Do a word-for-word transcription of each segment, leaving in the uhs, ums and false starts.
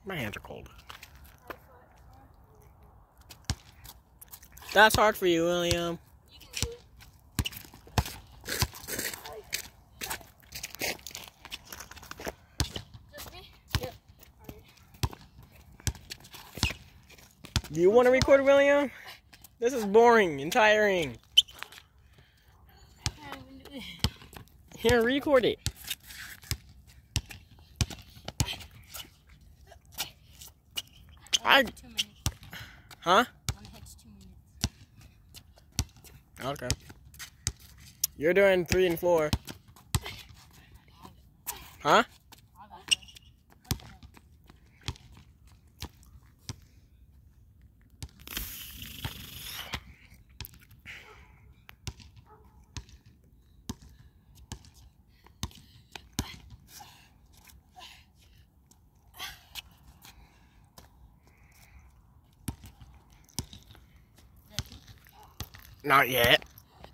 My hands are cold. That's hard for you, William. You can do it. Just me? Yep. Alright. Do you want to record, William? This is boring and tiring. I can't even do it. Here, record it. I. Two minutes. Huh? One hit's two minutes. Okay. You're doing three and four. Huh? Not yet.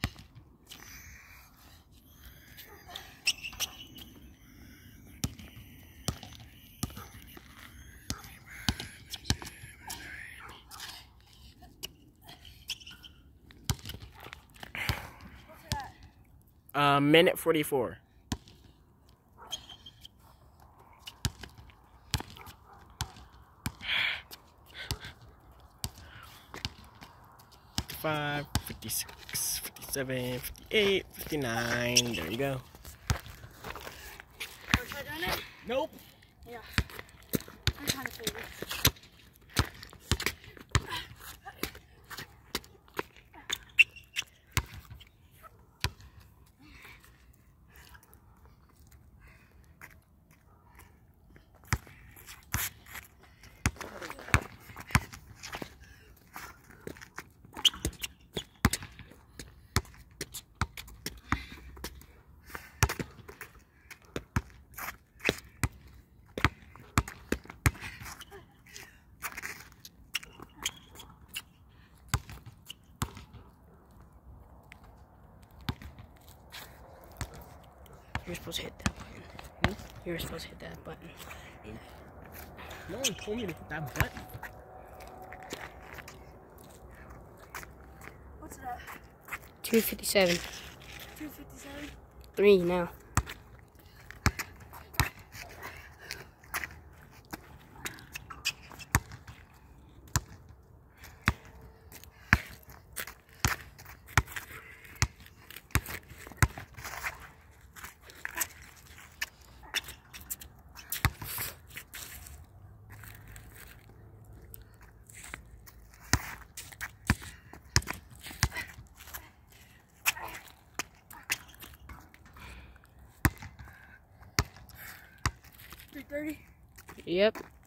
Uh, minute forty-four. fifty-five, fifty-six, fifty-seven, fifty-eight, fifty-nine. There you go. Or try doing it? Nope. Yeah. I'm trying to figure it. You're supposed to hit that button. Hmm? You're supposed to hit that button. No one told me to hit that button. What's that? two fifty-seven. two fifty-seven? Three now. three thirty? Yep.